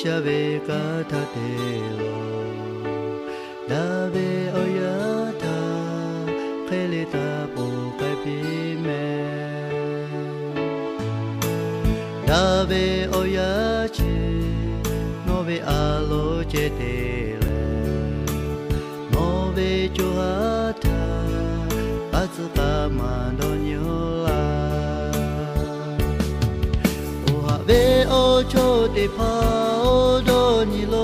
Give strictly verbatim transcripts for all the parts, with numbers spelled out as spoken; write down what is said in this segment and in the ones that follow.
shabe kata telo dabe oyata kelita po kapime dabe oyachi nobe alo jetele nobe johata azuka mandonyola be ocho te pa do ni lo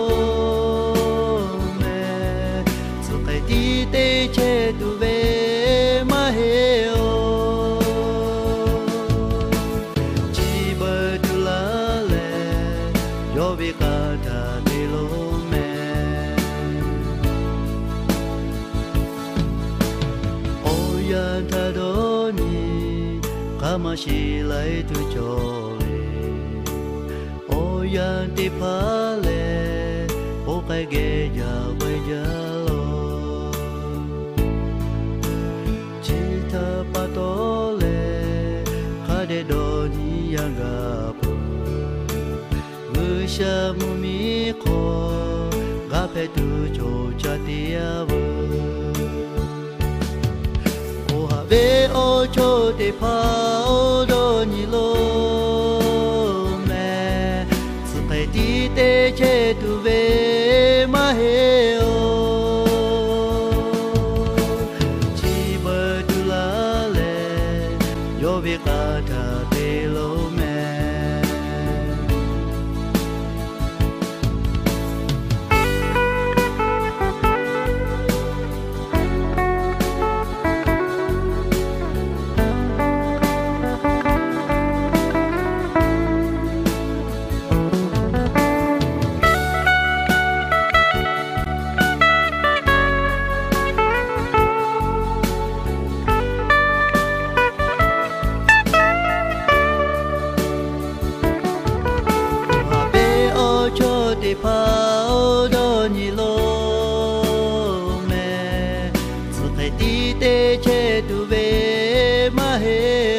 me so kai ti te che tu be ma he o chi ba tu la le yo be ka ta te lo me o ya ta do ni kama shi lai tu cho yan ti pale o kai ge ya we ya lo chi ta pa to le ka de do ni ya ga pu gu sha mu mi ko ga pe tu cho cha ti ya wo o ha ve o cho ti pa o do ni lo te che tu ve ma he o chi ba tu la le yo ve ka ta te lo me te pa o do ni lo me so kai ti te che tu ve ma he